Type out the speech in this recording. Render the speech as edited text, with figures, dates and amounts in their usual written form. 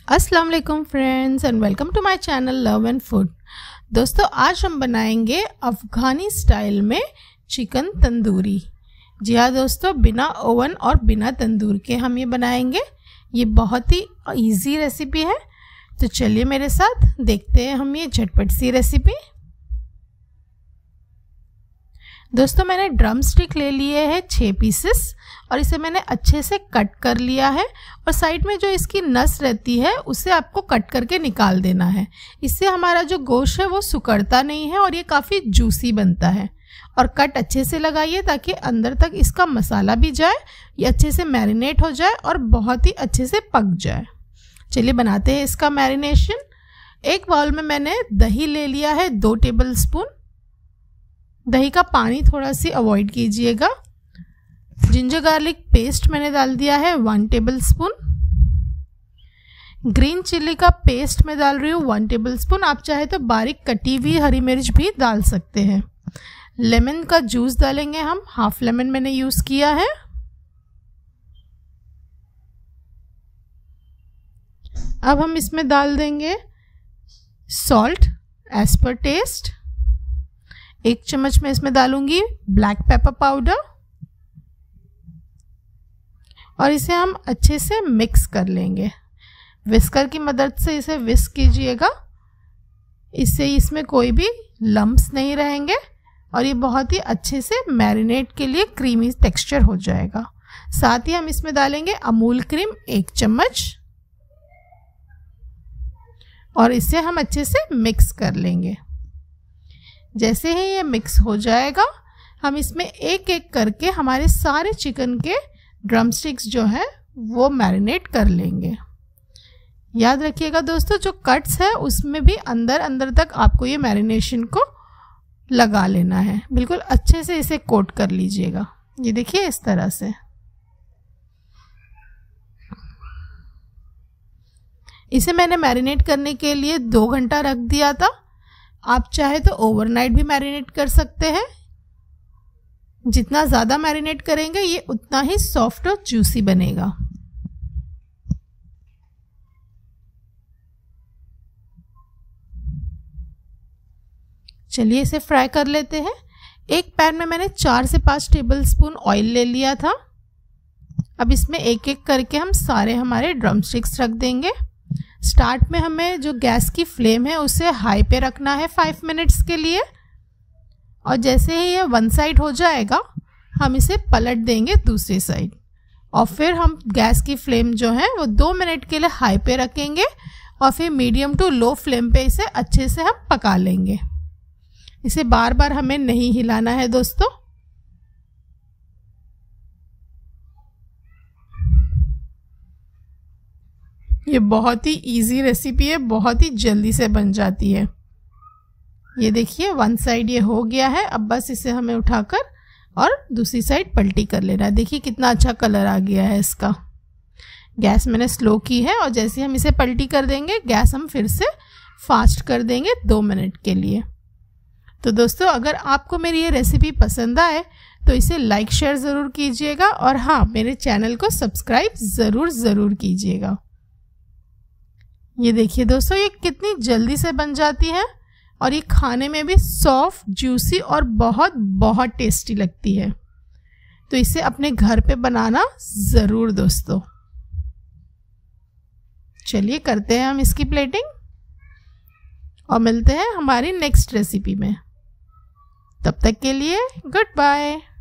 अस्सलाम वालेकुम friends and welcome to my channel love and food. दोस्तों आज हम बनाएंगे अफ़गानी स्टाइल में चिकन तंदूरी। जी हाँ दोस्तों, बिना ओवन और बिना तंदूर के हम ये बनाएंगे। ये बहुत ही इजी रेसिपी है, तो चलिए मेरे साथ देखते हैं हम ये झटपट सी रेसिपी। दोस्तों मैंने ड्रम स्टिक ले लिए हैं 6 पीसेस और इसे मैंने अच्छे से कट कर लिया है और साइड में जो इसकी नस रहती है उसे आपको कट करके निकाल देना है। इससे हमारा जो गोश्त है वो सिकुड़ता नहीं है और ये काफ़ी जूसी बनता है। और कट अच्छे से लगाइए ताकि अंदर तक इसका मसाला भी जाए, ये अच्छे से मैरिनेट हो जाए और बहुत ही अच्छे से पक जाए। चलिए बनाते हैं इसका मैरिनेशन। एक बाउल में मैंने दही ले लिया है 2 टेबल स्पून। दही का पानी थोड़ा सी अवॉइड कीजिएगा। जिंजर गार्लिक पेस्ट मैंने डाल दिया है 1 टेबल स्पून। ग्रीन चिल्ली का पेस्ट मैं डाल रही हूँ 1 टेबल स्पून। आप चाहे तो बारीक कटी हुई हरी मिर्च भी डाल सकते हैं। लेमन का जूस डालेंगे हम, हाफ लेमन मैंने यूज किया है। अब हम इसमें डाल देंगे सॉल्ट एज पर टेस्ट। 1 चम्मच मैं इसमें डालूंगी ब्लैक पेपर पाउडर और इसे हम अच्छे से मिक्स कर लेंगे। विस्कर की मदद से इसे विस्क कीजिएगा, इससे इसमें कोई भी लम्प्स नहीं रहेंगे और ये बहुत ही अच्छे से मैरिनेट के लिए क्रीमी टेक्सचर हो जाएगा। साथ ही हम इसमें डालेंगे अमूल क्रीम 1 चम्मच और इसे हम अच्छे से मिक्स कर लेंगे। जैसे ही ये मिक्स हो जाएगा हम इसमें एक एक करके हमारे सारे चिकन के ड्रम स्टिक्स जो है वो मैरिनेट कर लेंगे। याद रखिएगा दोस्तों, जो कट्स है उसमें भी अंदर अंदर तक आपको ये मैरिनेशन को लगा लेना है। बिल्कुल अच्छे से इसे कोट कर लीजिएगा। ये देखिए इस तरह से। इसे मैंने मैरिनेट करने के लिए 2 घंटा रख दिया था। आप चाहे तो ओवरनाइट भी मैरिनेट कर सकते हैं। जितना ज़्यादा मैरिनेट करेंगे ये उतना ही सॉफ्ट और जूसी बनेगा। चलिए इसे फ्राई कर लेते हैं। एक पैन में मैंने 4 से 5 टेबल स्पून ऑयल ले लिया था। अब इसमें एक एक करके हम सारे हमारे ड्रम स्टिक्स रख देंगे। स्टार्ट में हमें जो गैस की फ्लेम है उसे हाई पे रखना है 5 मिनट्स के लिए और जैसे ही ये 1 साइड हो जाएगा हम इसे पलट देंगे दूसरी साइड और फिर हम गैस की फ्लेम जो है वो 2 मिनट के लिए हाई पे रखेंगे और फिर मीडियम टू लो फ्लेम पे इसे अच्छे से हम पका लेंगे। इसे बार बार हमें नहीं हिलाना है दोस्तों। ये बहुत ही इजी रेसिपी है, बहुत ही जल्दी से बन जाती है। ये देखिए 1 साइड ये हो गया है। अब बस इसे हमें उठाकर और दूसरी साइड पलटी कर लेना है। देखिए कितना अच्छा कलर आ गया है इसका। गैस मैंने स्लो की है और जैसे हम इसे पलटी कर देंगे गैस हम फिर से फास्ट कर देंगे 2 मिनट के लिए। तो दोस्तों अगर आपको मेरी ये रेसिपी पसंद आए तो इसे लाइक शेयर ज़रूर कीजिएगा और हाँ, मेरे चैनल को सब्सक्राइब ज़रूर कीजिएगा। ये देखिए दोस्तों ये कितनी जल्दी से बन जाती है और ये खाने में भी सॉफ्ट, जूसी और बहुत बहुत टेस्टी लगती है। तो इसे अपने घर पे बनाना ज़रूर दोस्तों। चलिए करते हैं हम इसकी प्लेटिंग और मिलते हैं हमारी नेक्स्ट रेसिपी में। तब तक के लिए गुड बाय।